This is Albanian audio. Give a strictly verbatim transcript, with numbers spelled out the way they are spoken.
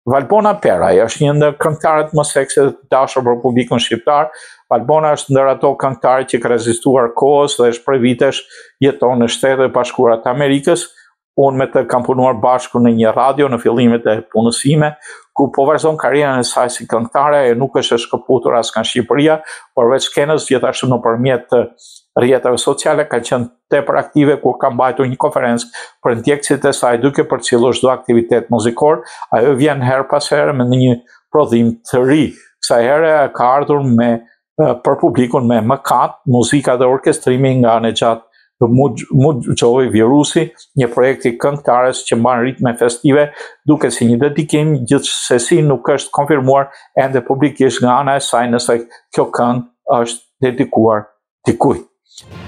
Valbona Peraj është një ndër këngëtarët më sekse të dashur për publikun shqiptar. Valbona është ndër ato këngëtarë që ka rezistuar kohës dhe është prej vitesh jeton në Shtetet e Bashkuara të Amerikës. Unë me të kam punuar bashku në një radio në fillimet e punës time, ku po vazhdon karrierën e saj si këngëtare, e nuk është e shkëputur as nga Shqipëria, por veç skenës gjithashtu nëpërmjet rrjeteve sociale ka qenë tepër aktive, kur ka mbajtur një konferencë për ndjekësit e saj duke përcjellur çdo aktivitet muzikor. Ajo vjen her pas here me një prodhim të ri. Kësaj here ka ardhur me për publikun me Mëkat, muzika dhe orkestrimi nga anë e gjatë Mëkat Virusi, një projekt i këngëtares që mban ritme festive, duke si një dedikim, gjithsesi nuk është konfirmuar ende publikisht nga ana e saj nëse kjo këngë është dedikuar dikujt.